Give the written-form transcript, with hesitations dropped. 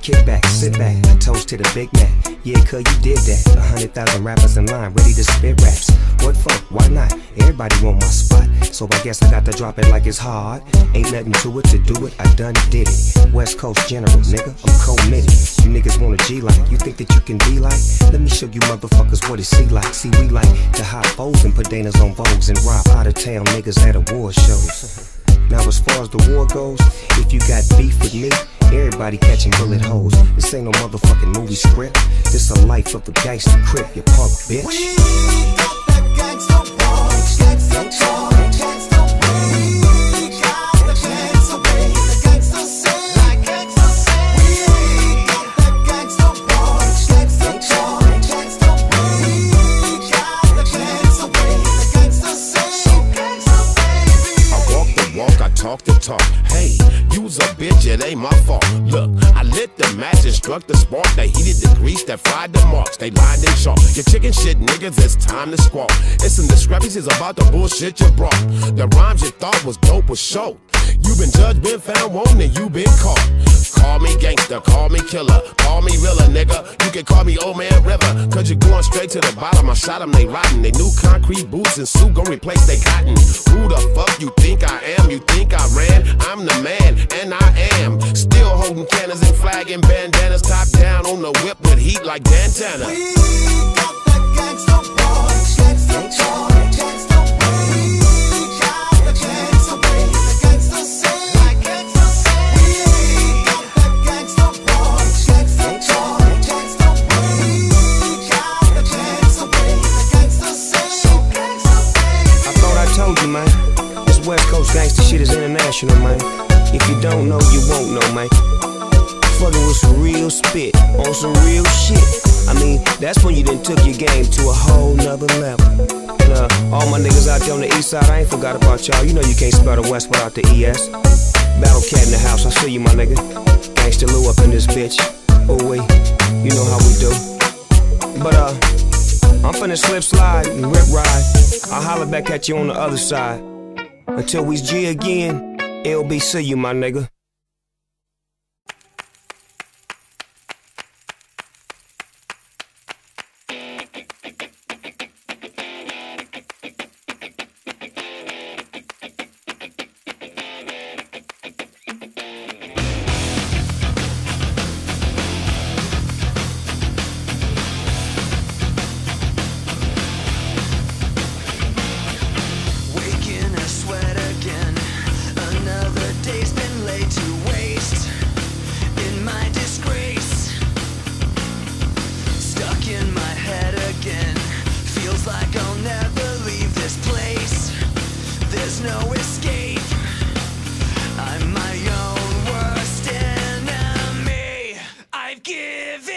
Kick back, sit back, a toast to the Big Mac. Yeah, cuz you did that. 100,000 rappers in line, ready to spit raps. What for? Why not? Everybody want my spot, so I guess I got to drop it like it's hard. Ain't nothing to it, to do it, I done did it. West Coast General, nigga, I'm committed. You niggas want a G like, you think that you can be like? Let me show you motherfuckers what it see like. See, we like to hot foes and put Danas on Vogues and rob out of town niggas at award shows. Now as far as the war goes, if you got beef with me, everybody catching bullet holes. This ain't no motherfucking movie script. This a life of a gangster crip, you punk bitch. We got that gangsta walk, gangsta talk, gangsta way. We got the gangsta way, the gangsta say, like gangsta say. We got that gangsta walk, gangsta talk, gangsta way. We got the gangsta way, the gangsta say, so gangsta baby. I walk the walk, I talk the talk. Hey, you's a bitch, it ain't my fault. Look, I lit the match and struck the spark. They heated the grease that fried the marks. They lined in chalk. Your chicken shit niggas, it's time to squawk. It's some discrepancies about the bullshit you brought. The rhymes you thought was dope was show. You been judged, been found wanting, you been caught. Call me gangster, call me killer, call me realer, nigga. You can call me Old Man River, cause you're going straight to the bottom. I shot them, they rotten. They new concrete boots and suit gon' replace they cotton. Who the fuck you think I am? You think I ran? I'm the man, and I am. Still holding cannons and flagging bandanas, top down on the whip with heat like Dantana. We got that gangsta walk, gangsta talk, gangsta way. We got the gangsta way, the gangsta say, like gangsta say. We got that gangsta walk, gangsta talk, gangsta way. We got the gangsta way, the gangsta say, so gangsta baby. I thought I told you, man. This West Coast gangster shit is international, man. If you don't know, you won't know, man. Fucking with some real spit, on some real shit. I mean, that's when you done took your game to a whole nother level. And all my niggas out there on the east side, I ain't forgot about y'all. You know you can't spell the West without the ES. Battle Cat in the house, I see you, my nigga. Gangsta Lou up in this bitch. Oh wait, you know how we do. But I'm finna slip slide and rip ride. I'll holler back at you on the other side. Until we's G again, LB, see you, my nigga. No escape. I'm my own worst enemy. I've given